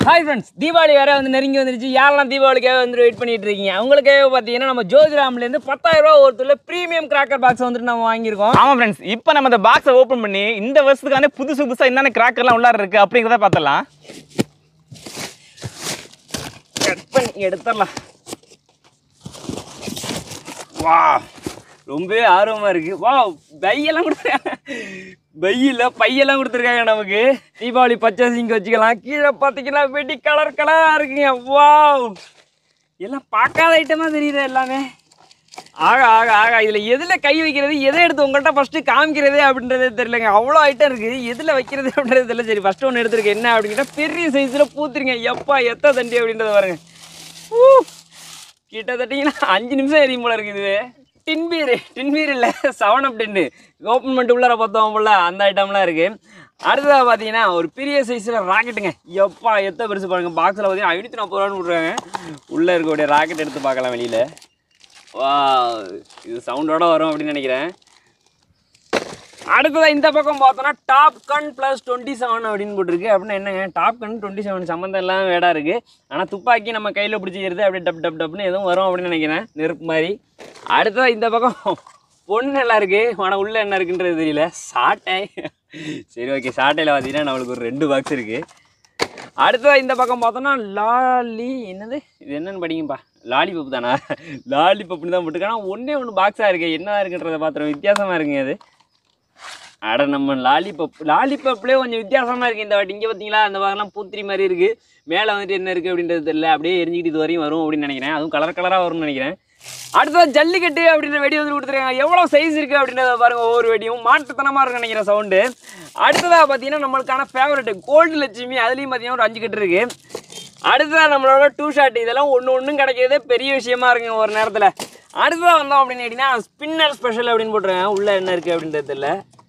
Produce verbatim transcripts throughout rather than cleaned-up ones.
Hi friends, Diwali வேற வந்து நெருங்கி வந்துருச்சு. யாரெல்லாம் தீபாவளிக்காக வந்து வெயிட் பண்ணிட்டு இருக்கீங்க? அவங்களுக்காக பாத்தீங்கன்னா நம்ம ஜோதிராம்ல இருந்து பத்தாயிரம் ரூபாய் ஒருத்தல பிரீமியம் கிராக்கர் பாக்ஸ் வந்து நம்ம வாங்கியிருக்கோம். ஆமா फ्रेंड्स, இப்போ நம்ம இந்த பாக்ஸை ஓபன் பண்ணி இந்த வருஷத்துக்கான புதுசு புதுசா என்னென்ன கிராக்கர்லாம் உள்ளார இருக்கு அப்படிங்கறத பார்த்தலாம். கட் பண்ணி எடுத்துறலாம். வாவ்! ரொம்ப ஆர்வமா இருக்கு. வாவ்! பையெல்லாம் கொடுத்துருக்காங்க. பையில பையெல்லாம் கொடுத்துருக்காங்க நமக்கு. தீபாவளி பர்ச்சேசிங் வச்சுக்கலாம். கீழே பார்த்தீங்கன்னா வெடி கலர் கலரா இருக்குங்க. வாவ்! எல்லாம் பார்க்காத ஐட்டமா தெரியுது எல்லாமே. ஆகா ஆகா ஆகா இதுல எதுல கை வைக்கிறது, எதை எடுத்து உங்கள்கிட்ட ஃபர்ஸ்ட் காமிக்கிறதே அப்படின்றதே தெரியலங்க. அவ்வளோ ஐட்டம் இருக்கு. எதுல வைக்கிறது அப்படின்றது தெரியல. சரி ஃபர்ஸ்ட் ஒன்று எடுத்துருக்கேன். என்ன அப்படிங்கிட்ட பெரிய சைஸ்ல பூத்துருங்க. எப்பா எத்த தண்டி அப்படின்றத பாருங்க. கிட்டத்தட்டீங்கன்னா அஞ்சு நிமிஷம் எரியும் போல இருக்குது. டின்பீர் டின்பீர் இல்லை செவன் அப் டென்னு ஓப்பன் பண்ணிட்டு உள்ளார பார்த்தோம் போல அந்த ஐட்டம்லாம் இருக்குது. அடுத்ததாக பார்த்தீங்கன்னா ஒரு பெரிய சைஸில் ராக்கெட்டுங்க. எப்பா எத்த பெருசு பாருங்க. பாக்ஸில் பார்த்தீங்கன்னா ஐநூற்றி நாற்பது ரூபான்னு விட்றாங்க. உள்ளே இருக்கக்கூடிய ராக்கெட் எடுத்து பார்க்கலாம் வெளியில். வா இது சவுண்டோடு வரும் அப்படின்னு நினைக்கிறேன். அடுத்ததாக இந்த பக்கம் பார்த்தோன்னா top gun plus twenty seven அப்படின்னு போட்டிருக்கு. அப்படின்னா என்னங்க டாப் கன் டுவெண்ட்டி செவன் சம்மந்தம் எல்லாம் வேடாக இருக்குது. ஆனால் துப்பாக்கி நம்ம கையில் பிடிச்சிக்கிறது அப்படியே டப் டப் டப்னு எதுவும் வரும் அப்படின்னு நினைக்கிறேன், நெருப்பு மாதிரி. அடுத்ததாக இந்த பக்கம் பொண்ணு எல்லாம் இருக்குது. ஆனால் உள்ளே என்ன இருக்குன்றது தெரியல. சாட்டை. சரி ஓகே, சாட்டையில் பார்த்தீங்கன்னா நம்மளுக்கு ஒரு ரெண்டு பாக்ஸ் இருக்குது. அடுத்ததாக இந்த பக்கம் பார்த்தோன்னா லாலி என்னது இது என்னென்னு படிங்கப்பா. லாலிபப் தானா? லாலிபப்னு தான் போட்டுருக்கேன். ஆனால் ஒன்றே ஒன்று பாக்ஸாக இருக்குது. என்ன இருக்குன்றதை பார்த்துருவோம். வித்தியாசமாக இருக்குங்க அது. அட நம்ம லாலிபப் லாலிபப்லேயே கொஞ்சம் வித்தியாசமாக இருக்குது இந்த வாட்டி. இங்கே பார்த்தீங்களா அந்த பாகெல்லாம் பூத்திரி மாதிரி இருக்குது. மேலே வந்துட்டு என்ன இருக்குது அப்படின்றது தெரியல. அப்படியே எரிஞ்சிக்கிட்டு இது வரையும் வரும் அப்படின்னு நினைக்கிறேன். அதுவும் கலர் கலராக வரும்னு நினைக்கிறேன். அடுத்தது ஜல்லிக்கட்டு அப்படின்ற வெடி வந்து கொடுத்துருக்காங்க. எவ்வளோ சைஸ் இருக்குது அப்படின்றத பாருங்கள். ஒவ்வொரு வெடியும் மாட்டுத்தனமாக இருக்குன்னு நினைக்கிறேன் சவுண்டு. அடுத்ததாக பார்த்தீங்கன்னா நம்மளுக்கான ஃபேவரெட்டு கோல்டு லட்சுமி. அதுலேயும் பார்த்தீங்கன்னா ஒரு அஞ்சு கட்டு இருக்குது. அடுத்ததாக நம்மளோட டூ ஷாட். இதெல்லாம் ஒன்று ஒன்றும் கிடைக்கிறதே பெரிய விஷயமா இருக்குங்க ஒரு நேரத்தில். அடுத்ததாக வந்தோம் அப்படின்னு கேட்டிங்கன்னா ஸ்பின்னர் ஸ்பெஷல் அப்படின்னு போட்டுருக்காங்க. உள்ளே என்ன இருக்குது அப்படின்றது தெரியல.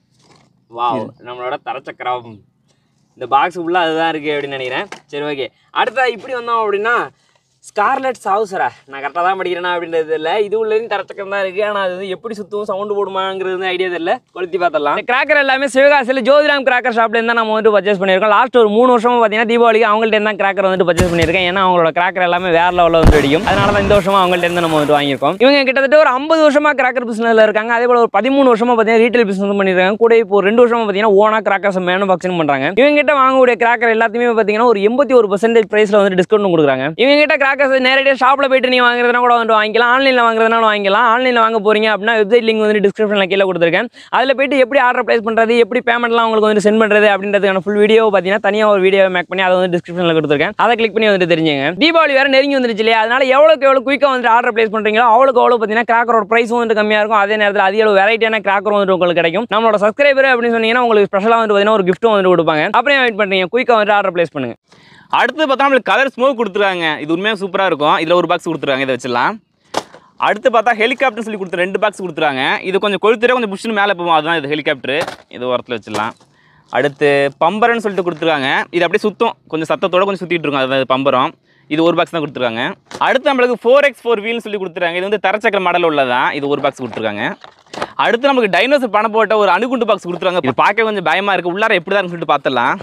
வாவ், நம்மளோட தரச்சக்கரம். இந்த பாக்ஸ் ஃபுல்லாக அதுதான் இருக்குது அப்படின்னு நினைக்கிறேன். சரி ஓகே, அடுத்தா இப்படி வந்தோம் அப்படின்னா ஸ்கார்லெட் சாவுசரா. நான் கரெக்டாக தான் படிக்கிறேன்னா அப்படின்றது இல்லை. இது உள்ளேயும் தரச்சக்கம் தான் இருக்குது. ஆனால் அது வந்து எப்படி சுற்றும் சவுண்டு போடுமாங்கிறது ஐடியா தெரியல. கொளுத்தி பார்த்தலாம். இந்த கிராக்கர் எல்லாமே சிவகாசியில் ஜோதிராம் கிராக்கர் ஷாப்லேருந்து தான் நம்ம வந்து பர்ச்சேஸ் பண்ணியிருக்கோம். லாஸ்ட் ஒரு மூணு வருஷமாக பார்த்தீங்கன்னா தீபாவளிக்கு அவங்கள்ட்ட தான் கிராக்கர் வந்துட்டு பர்ச்சேஸ் பண்ணியிருக்கேன். ஏன்னா அவங்களோட கிராக்கர் எல்லாமே வேற லெவலில் வந்து வெடிக்கும். அதனால தான் இந்த வருஷமாக அவங்கள்ட்ட இருந்து நம்ம வந்து வாங்கியிருக்கோம். இவங்க கிட்டத்தட்ட ஒரு ஐம்பது வருஷமாக கிராக்கர் பிஸ்னஸில் இருக்காங்க. அதே போல் ஒரு பதிமூணு வருஷமாக பார்த்தீங்கன்னா ரீட்டைல் பிஸ்னஸ் பண்ணியிருக்காங்க. கூட இப்போ ஒரு ரெண்டு வருஷமாக பார்த்தீங்கன்னா ஓனா கிராக்கர்ஸ் மேனுஃபேக்சரிங் பண்ணுறாங்க. இவங்க கிட்ட வாங்கக்கூடிய கிராக்கர் எல்லாத்தையுமே பார்த்தீங்கன்னா ஒரு எண்பத்தி ஒரு பர்சன்டேஜ் ப்ரைஸில் வந்து டிஸ்கவுண்ட் கொடுக்குறாங்க. இவங்க கிட்ட கிராக்கர்ஸ் நேரடியாக ஷாப்பில் போயிட்டு நீங்கள் வாங்குறதுனா கூட வந்து வாங்கிக்கலாம். ஆன்லைனில் வாங்குறதுனால வாங்கிக்கலாம். ஆன்லைனில் வாங்க போகிறீங்க அப்படின்னா வெப்சைட் லிங்க் வந்து டிஸ்கிரிப்ஷனில் கீழே கொடுத்துருக்கேன். அதில் போயிட்டு எப்படி ஆர்டர் ப்ளேஸ் பண்ணுறது, எப்படி பேமெண்ட்லாம் உங்களுக்கு வந்து சென்ட் பண்ணுறது அப்படின்றதுக்கான ஃபுல் வீடியோ பார்த்தீங்கன்னா தனியாக ஒரு வீடியோ மேக் பண்ணி அதை வந்து டிஸ்கிரிப்ஷனில் கொடுத்துருக்கேன். அதை கிளிக் பண்ணி வந்து தெரிஞ்சுங்க. தீபாவளி வேறு நெருங்கி வந்துருச்சு இல்லையா? அதனால எவ்வளோக்கு எவ்வளோ குயிக்காக வந்து ஆர்டர் ப்ளேஸ் பண்ணுறீங்களோ அவ்வளோக்கு அவ்வளோ பார்த்தீங்கன்னா கிராக்கரோட ப்ரைஸும் வந்து கம்மியாக இருக்கும். அதே நேரத்தில் அதிக அளவு வெரைட்டியான கிராக்கரும் வந்து உங்களுக்கு கிடைக்கும். நம்மளோட சப்ஸ்கிரைபர் அப்படின்னு சொன்னீங்கன்னா உங்களுக்கு ஸ்பெஷலாக வந்து பார்த்தீங்கன்னா ஒரு கிஃப்ட்டும் வந்து கொடுப்பாங்க. அப்புறம் வெயிட் பண்ணுறீங்க, குயிக்காக வந்து ஆர்டர் ப்ளேஸ் பண்ணுங்க. அடுத்து பார்த்தா நம்மளுக்கு கலர் ஸ்மோக் கொடுத்துருக்காங்க. இது உண்மையாக சூப்பராக இருக்கும். இதில் ஒரு பாக்ஸ் கொடுத்துருக்காங்க, இதை வச்சிடலாம். அடுத்து பார்த்தா ஹெலிகாப்டர் சொல்லி கொடுத்து ரெண்டு பாக்ஸ் கொடுத்துருக்காங்க. இது கொஞ்சம் கொளுத்துறே கொஞ்சம் புஷ்னு மேலே போகும். அதுதான் இது ஹெலிகாப்டர். இது ஓரத்தில் வச்சிடலாம். அடுத்து பம்பரன்னு சொல்லிட்டு கொடுத்துருக்காங்க. இது அப்படியே சுத்தம் கொஞ்சம் சத்தத்தோடு கொஞ்சம் சுற்றிட்டு இருக்கும். அதுதான் பம்பரம். இது ஒரு பாக்ஸ் தான் கொடுத்துருக்காங்க. அடுத்து நம்மளுக்கு ஃபோர் எக்ஸ் ஃபோர் வீல்னு சொல்லி கொடுத்துருக்காங்க. இது வந்து தரச்சக்கர மாடல் உள்ளதான். இது ஒரு பாக்ஸ் கொடுத்துருக்காங்க. அடுத்து நமக்கு டைனோசர் பணம் போட்ட ஒரு அணுகுண்டு பாக்ஸ் கொடுத்துருக்காங்க. இது பார்க்க கொஞ்சம் பயமாக இருக்குது. உள்ளார எப்படி தான் சொல்லிட்டு பார்த்துடலாம்.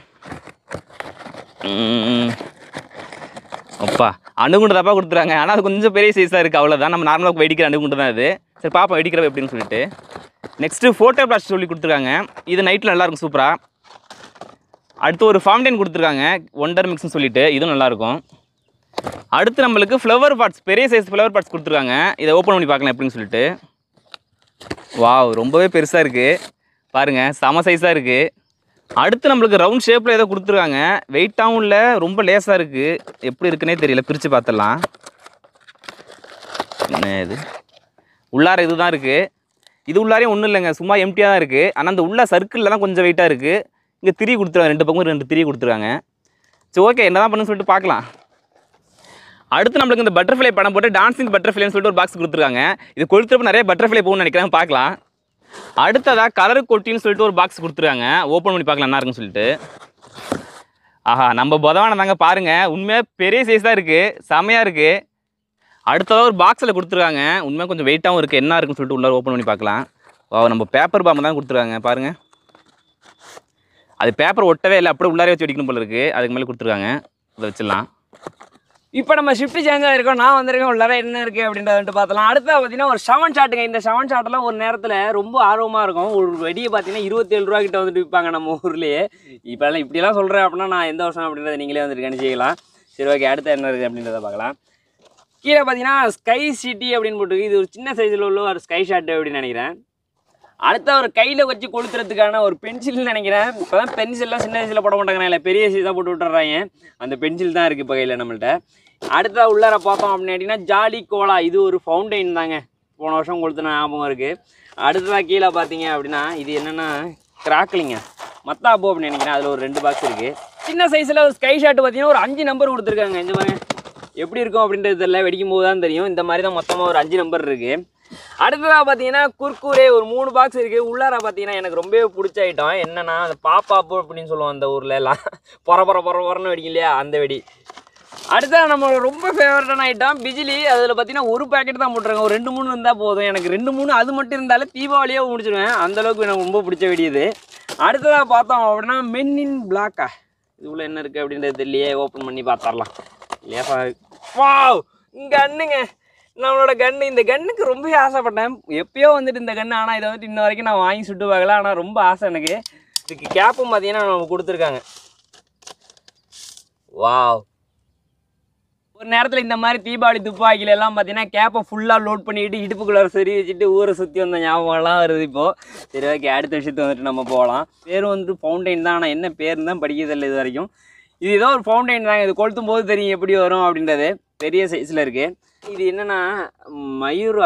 அப்பா அணுகுண்டு தப்பா கொடுத்துருக்காங்க. ஆனால் அது கொஞ்சம் பெரிய சைஸாக இருக்குது. அவ்வளோதான். நம்ம நார்மலாக வெடிக்கிற அணுகுண்டு தான் அது. சரி பாப்பா வெடிக்கிறவ எப்படின்னு சொல்லிட்டு. நெக்ஸ்ட்டு ஃபோட்டோ பிளாஸ்ட் சொல்லி கொடுத்துருக்காங்க. இது நைட்டில் நல்லாயிருக்கும் சூப்பராக. அடுத்து ஒரு ஃபவுண்டைன் கொடுத்துருக்காங்க ஒண்டர் மிக்ஸ்னு சொல்லிட்டு. இதுவும் நல்லாயிருக்கும். அடுத்து நம்மளுக்கு ஃப்ளவர் பாட்ஸ் பெரிய சைஸ் ஃப்ளவர் பாட்ஸ் கொடுத்துருக்காங்க. இதை ஓப்பன் பண்ணி பார்க்கலாம் எப்படின்னு சொல்லிட்டு. வாவ், ரொம்பவே பெருசாக இருக்குது பாருங்கள், செம சைஸாக இருக்குது. அடுத்து நம்மளுக்கு ரவுண்ட் ஷேப்பில் ஏதோ கொடுத்துருக்காங்க. வெயிட்டாகவும் இல்லை, ரொம்ப லேஸாக இருக்குது. எப்படி இருக்குன்னே தெரியல, பிரித்து பார்த்துடலாம். என்ன இது உள்ளார இது தான் இருக்குது. இது உள்ளாரையும் ஒன்றும் இல்லைங்க, சும்மா எம்டியாக தான் இருக்குது. ஆனால் அந்த உள்ள சர்க்கிளில் தான் கொஞ்சம் வெயிட்டாக இருக்குது. இங்கே திரி கொடுத்துருக்காங்க, ரெண்டு பக்கம் ரெண்டு திரி கொடுத்துருக்காங்க. சரி ஓகே, என்ன தான் பண்ணுன்னு சொல்லிட்டு பார்க்கலாம். அடுத்து நம்மளுக்கு இந்த பட்டர்ஃப்ளை படம் போட்டு டான்ஸிங் பட்டர்ஃப்ளைன்னு சொல்லிட்டு ஒரு பாக்ஸ் கொடுத்துருக்காங்க. இது கொளுத்துறப்ப நிறைய பட்டர்ஃப்ளை போகணும்னு நினைக்கிறேன், பார்க்கலாம். அடுத்ததாக கலர் கொட்டின்னு சொல்லிட்டு ஒரு பாக்ஸ் கொடுத்துருக்காங்க. ஓப்பன் பண்ணி பார்க்கலாம் என்ன இருக்குன்னு சொல்லிட்டு. ஆஹா, நம்ம பொதவான தாங்க பாருங்கள். உண்மையாக பெரிய சைஸ் தான் இருக்குது, செமையாக இருக்குது. அடுத்ததாக ஒரு பாக்ஸில் கொடுத்துருக்காங்க. உண்மையாக கொஞ்சம் வெயிட்டாகவும் இருக்குது. என்ன இருக்குன்னு சொல்லிட்டு உள்ளார ஓப்பன் பண்ணி பார்க்கலாம். வா, நம்ம பேப்பர் பாம்பு தான் கொடுத்துருக்காங்க பாருங்கள். அது பேப்பர் ஒட்டவே இல்லை, அப்படியே உள்ளாரே வச்சு வெடிக்கணும் போல இருக்குது. அதுக்கு மேலே கொடுத்துருக்காங்க. இதை வச்சிடலாம். இப்போ நம்ம ஷிஃப்ட் சேஞ்ச் ஆகிருக்கோம். நான் வந்திருக்கேன். உள்ளார என்ன இருக்குது அப்படின்றத வந்துட்டு பார்த்தலாம். அடுத்த பார்த்தீங்கன்னா ஒரு செவன் ஷாட்டுங்க. இந்த செவன் ஷாட்டெல்லாம் ஒரு நேரத்தில் ரொம்ப ஆர்வமாக இருக்கும். ஒரு வெடியை பார்த்தீங்கன்னா இருபத்தேழு ரூபா கிட்ட வந்துட்டு விற்பாங்க நம்ம ஊர்லேயே. இப்போல்லாம் இப்படியெல்லாம் சொல்கிறேன் அப்படின்னா நான் எந்த வருஷம் அப்படின்றத நீங்களே வந்துட்டு கணிச்சிக்கலாம். சரி ஓகே, அடுத்து என்ன இருக்குது அப்படின்றத பார்க்கலாம். கீழே பார்த்தீங்கன்னா ஸ்கை சிட்டி அப்படின்னு போட்டுருக்கு. இது ஒரு சின்ன சைஸில் உள்ள ஒரு ஸ்கை ஷாட்டு அப்படின்னு நினைக்கிறேன். அடுத்த ஒரு கையில் வச்சு கொளுத்துறதுக்கான ஒரு பென்சில்னு நினைக்கிறேன். இப்போ தான் பென்சில்லாம் சின்ன வயசில் போட மாட்டாங்க, இல்லை பெரிய சைஸ் தான் போட்டு விட்டுறாங்க. அந்த பென்சில் தான் இருக்குது இப்போ கையில் நம்மள்கிட்ட. அடுத்த உள்ளார பார்த்தோம் அப்படின்னு கேட்டிங்கன்னா ஜாலி கோலா. இது ஒரு ஃபவுண்டைன் தாங்க, போன வருஷம் கொளுத்துன ஞாபகம் இருக்குது. அடுத்ததாக கீழே பார்த்தீங்க அப்படின்னா இது என்னென்னா கிராக்லிங்க மத்தாப்பூ அப்படின்னு நினைக்கிறேன். அதில் ஒரு ரெண்டு பாக்ஸ் இருக்குது. சின்ன சைஸில் ஒரு ஸ்கை ஷாட்டு பார்த்தீங்கன்னா ஒரு அஞ்சு நம்பர் கொடுத்துருக்காங்க. இந்த மாதிரி எப்படி இருக்கும் அப்படின்றது தெரியல, வெடிக்கும் போது தான் தெரியும். இந்த மாதிரி தான் மொத்தமாக ஒரு அஞ்சு நம்பர் இருக்குது. அடுத்ததாக பார்த்தீங்கன்னா குர்குரே ஒரு மூணு பாக்ஸ் இருக்குது. உள்ளார பார்த்தீங்கன்னா எனக்கு ரொம்பவே பிடிச்ச ஐட்டம் என்னென்னா அந்த பாப்பாப்பு அப்படின்னு சொல்லுவோம் அந்த ஊரில் எல்லாம் பொற பொற பொற பொறன்னு வெடிக்கும் இல்லையா, அந்த வெடி. அடுத்தது நம்மளோட ரொம்ப ஃபேவரட்டான ஐட்டம் பிஜிலி. அதில் பார்த்தீங்கன்னா ஒரு பேக்கெட் தான் போட்டுருங்க. ஒரு ரெண்டு மூணு இருந்தால் போதும். எனக்கு ரெண்டு மூணு அது மட்டும் இருந்தாலே தீபாவளியாக முடிச்சிடுவேன். அந்தளவுக்கு எனக்கு ரொம்ப பிடிச்ச வெடி இது. அடுத்ததாக பார்த்தோம் அப்படின்னா மென் இன் பிளாக்கா. இதுக்குள்ளே என்ன இருக்குது அப்படின்றது தெரியலையே, ஓப்பன் பண்ணி பார்த்துடலாம். லேசா வாவ் கன்னுங்க, நம்மளோட கன்று. இந்த கன்னுக்கு ரொம்ப ஆசைப்பட்டேன் எப்பயோ வந்துட்டு இந்த கன்று. ஆனால் இதை வந்துட்டு இன்ன வரைக்கும் நான் வாங்கி சுட்டு பார்க்கல. ஆனால் ரொம்ப ஆசை எனக்கு. இதுக்கு கேப்பும் பார்த்தீங்கன்னா நம்ம கொடுத்துருக்காங்க. வாவ், ஒரு நேரத்தில் இந்த மாதிரி தீபாவளி துப்பாக்கில எல்லாம் பார்த்தீங்கன்னா கேப்பை ஃபுல்லாக லோட் பண்ணிக்கிட்டு இடுப்புக்குள்ளே சரி வச்சுட்டு ஊரை சுற்றி வந்த ஞாபகம்லாம் வருது இப்போது. சரி ஓகே, அடுத்த விஷயத்தை வந்துட்டு நம்ம போகலாம். பேர் வந்துட்டு ஃபவுண்டைன் தான், ஆனால் என்ன பேர் தான் படிக்கிறதில்லை இது வரைக்கும். இது ஏதோ ஒரு ஃபவுண்டைன் தாங்க. இது கொளுத்தும் போது தெரியும் எப்படி வரும் அப்படின்றது. பெரிய சைஸில் இருக்குது. இது என்னென்னா மயூரா.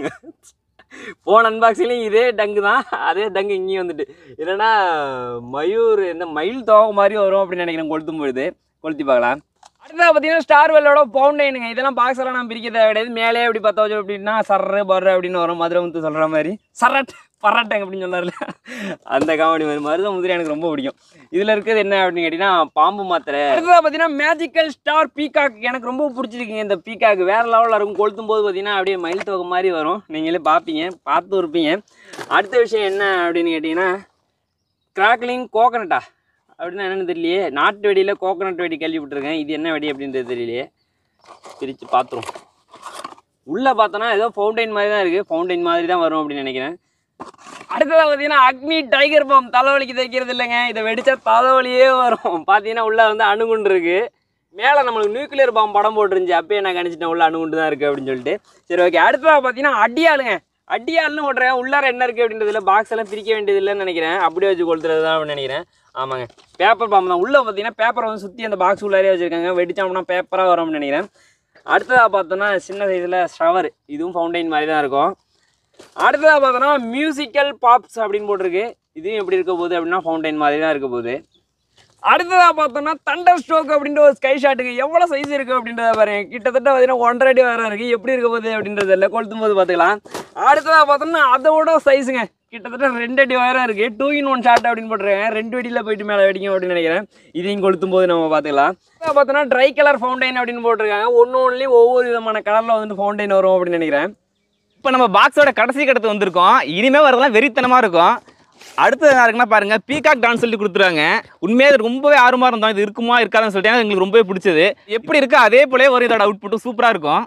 போன அன்பாக்சிங்லேயும் இதே டங்கு தான், அதே டங்கு இங்கேயும் வந்துட்டு என்னென்னா மயூர் என்ன மயில் தோகை மாதிரி வரும் அப்படின்னு நினைக்கிறேன் கொளுத்தும் பொழுது. கொளுத்தி பார்க்கலாம். அடுத்தது பார்த்தீங்கன்னா ஸ்டார் வெல்லோட ஃபவுண்டைனுங்க. இதெல்லாம் பாக்ஸ் எல்லாம் நான் பிரிக்க தேவை கிடையாது. மேலே எப்படி பார்த்தா வச்சோம் அப்படின்னா சர்ரு பர்ரு அப்படின்னு வரும். மதுரை முத்து சொல்கிற மாதிரி சரட் பரட்டங்க அப்படின்னு சொன்னார்ல, அந்த காமெடி மாதிரி. மருத முதிரை எனக்கு ரொம்ப பிடிக்கும். இதில் இருக்கிறது என்ன அப்படின்னு கேட்டிங்கன்னா பாம்பு மாத்திரை. அடுத்ததாக பார்த்தீங்கன்னா மேஜிக்கல் ஸ்டார் பீகாக். எனக்கு ரொம்ப பிடிச்சிருக்கீங்க இந்த பீகாக். வேறு லெவலில் இருக்கும். கொளுத்தும் போது பார்த்தீங்கன்னா அப்படியே மயில் தொகை மாதிரி வரும். நீங்களே பார்ப்பீங்க, பார்த்து இருப்பீங்க. அடுத்த விஷயம் என்ன அப்படின்னு கேட்டிங்கன்னா கிராக்லிங் கோகனட்டா அப்படின்னா என்னென்னு தெரியலையே. நாட்டு வெடியில் கோகனட் வெடி கேள்விப்பட்டிருக்கேன். இது என்ன வெடி அப்படின்றது தெரியலையே. பிரித்து பார்த்துரும். உள்ளே பார்த்தோன்னா ஏதோ ஃபவுண்டைன் மாதிரி தான் இருக்குது. ஃபவுண்டைன் மாதிரி தான் வரும் அப்படின்னு நினைக்கிறேன். அடுத்ததாக பார்த்தீங்கன்னா அக்னி டைகர் பாம். தலைவலிக்கு தைக்கிறது இல்லைங்க, இதை வெடித்தா தலைவலியே வரும். பார்த்தீங்கன்னா உள்ளே வந்து அணுகுண்டு இருக்குது. மேலே நம்மளுக்கு நியூக்ளியர் பாம் படம் போட்டுருந்துச்சு. அப்பயே நான் கணிச்சிட்டேன் உள்ள அணுகுண்டு தான் இருக்குது அப்படின்னு சொல்லிட்டு. சரி ஓகே, அடுத்ததாக பார்த்தீங்கன்னா அடியாளுங்க. அடியாள்னு ஓட்டுறேன். உள்ளார என்ன இருக்குது அப்படின்றதுல பாக்ஸ் எல்லாம் பிரிக்க வேண்டியது இல்லைன்னு நினைக்கிறேன். அப்படியே வச்சு கொளுத்துறது தான் அப்படின்னு நினைக்கிறேன். ஆமாங்க, பேப்பர் பாம்பு தான். உள்ளே பார்த்தீங்கன்னா பேப்பரை வந்து சுற்றி அந்த பாக்ஸ் உள்ளாரே வச்சுருக்காங்க. வெடிச்சோம்னா பேப்பராக வரும்னு நினைக்கிறேன். அடுத்ததாக பார்த்தோன்னா சின்ன சைஸில் ஷவர். இதுவும் ஃபவுண்டைன் மாதிரி தான் இருக்கும். அடுத்ததாக பார்த்தோன்னா மியூசிக்கல் பாப்ஸ் அப்படின்னு போட்டிருக்கு. இதுவும் எப்படி இருக்க போகுது அப்படின்னா ஃபவுண்டைன் மாதிரி தான் இருக்க போகுது. அடுத்ததாக பார்த்தோன்னா தண்டர் ஸ்ட்ரோக் அப்படின்ற ஒரு ஸ்கை ஷாட்டுங்க. எவ்வளோ சைஸ் இருக்குது அப்படின்றத பாருங்க. கிட்டத்தட்ட பார்த்தீங்கன்னா ஒன்றரை அடி வர இருக்குது. எப்படி இருக்க போகுது அப்படின்றது இல்லை, கொளுத்தும் போது பார்த்துக்கலாம். அடுத்ததாக பார்த்தோம்னா அதோட சைஸுங்க. கிட்டத்தட்ட ரெண்டு அடி உயரம் இருக்குது. டூ இன் ஒன் ஷாட் அப்படின்னு போட்டுருக்கேன். ரெண்டு வெடியில் போயிட்டு மேலே வெடிக்கும் அப்படின்னு நினைக்கிறேன். இதையும் கொளுத்தும் போது நம்ம பார்த்துக்கலாம். பார்த்தோன்னா ட்ரை கலர் ஃபவுண்டைன் அப்படின்னு போட்டிருக்காங்க. ஒன்று ஒன்றுலேயும் ஒவ்வொரு விதமான கலரில் வந்துட்டு ஃபவுண்டைன் வரும் அப்படின்னு நினைக்கிறேன். இப்போ நம்ம பாக்ஸோட கடைசி கட்டத்து வந்திருக்கோம். இனிமேல் வரதெல்லாம் வெறித்தனமாக இருக்கும். அடுத்தது என்ன இருக்குன்னா பாருங்கள், பீகாக் டான்ஸ் சொல்லி கொடுத்துருவாங்க. உண்மையாக ரொம்பவே ஆர்வமாக இருந்தோம். இது இருக்குமா இருக்காதுன்னு சொல்லிட்டு எங்களுக்கு ரொம்பவே பிடிச்சது. எப்படி இருக்குது அதே போலே ஒரு இதோட அவுட்புட்டும் சூப்பராக இருக்கும்.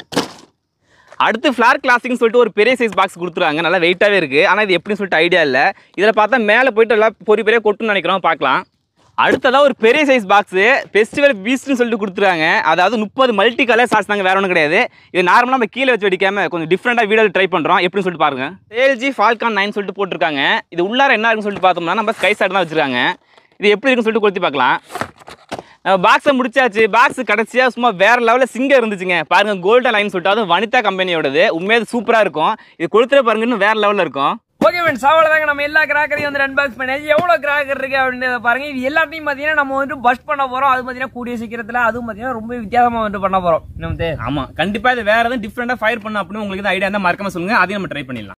அடுத்து ஃப்ளார் கிளாசிக்னு சொல்லிட்டு ஒரு பெரிய சைஸ் பாக்ஸ் கொடுத்துருவாங்க. நல்லா வெயிட்டாகவே இருக்குது. ஆனால் இது எப்படின்னு சொல்லிட்டு ஐடியா இல்லை. இதில் பார்த்தா மேலே போய்ட்டு எல்லாம் பொறி பெரிய கொட்டுன்னு நினைக்கிறோம். பார்க்கலாம். அடுத்ததாக ஒரு பெரிய சைஸ் பாக்ஸு ஃபெஸ்டிவல் பீஸ்ட்னு சொல்லிட்டு கொடுத்துருவாங்க. அதாவது முப்பது மல்டி கலர் சாஸ் தாங்க, வேறு ஒன்றும் கிடையாது. இது நார்மலாக நம்ம கீழே வச்சு வெடிக்காமல் கொஞ்சம் டிஃப்ரெண்ட்டாக வீடியோ ட்ரை பண்ணுறோம். எப்படின்னு சொல்லிட்டு பாருங்கள். எல்ஜி ஃபால்கான் நைன் சொல்லிட்டு போட்டிருக்காங்க. இது உள்ளார என்ன இருக்குன்னு சொல்லிட்டு பார்த்தோம்னா நம்ம ஸ்கை சாட் தான் வச்சுருக்காங்க. இது எப்படி இருக்குன்னு சொல்லிட்டு கொளுத்தி பார்க்கலாம். நம்ம பாக்ஸை முடிச்சாச்சு. பாக்ஸ் கடைசியாக சும்மா வேறு லெவலில் சிங்கம் இருந்துச்சுங்க. பாருங்கள், கோல்டன் லைன் சொல்லிட்டு அது வனிதா கம்பெனியோடது. உண்மையாக சூப்பராக இருக்கும். இது கொளுத்துற பாருங்கன்னு வேறு லெவலில் இருக்கும். ஓகே ஃப்ரெண்ட்ஸ், அவ்வளோதாங்க. நம்ம எல்லா கிராக்கரையும் வந்து அன்பாக்ஸ் பண்ணியாச்சு. எவ்வளோ கிராக்கர் இருக்குது அப்படின்றத பாருங்கள். இது எல்லாத்தையும் பார்த்தீங்கன்னா நம்ம வந்து பஸ்ட் பண்ண போகிறோம். அது பார்த்தீங்கன்னா கூடிய சீக்கிரத்தில் அதுவும் பார்த்தீங்கன்னா ரொம்ப வித்தியாசமாக வந்து பண்ண போகிறோம். நம்ம ஆமாம், கண்டிப்பாக இது வேறு எதுவும் டிஃப்ரெண்ட்டாக ஃபயர் பண்ண அப்படின்னு உங்களுக்கு ஐடியா இருந்தால் மறக்காம சொல்லுங்கள். அதையும் நம்ம ட்ரை பண்ணிடலாம்.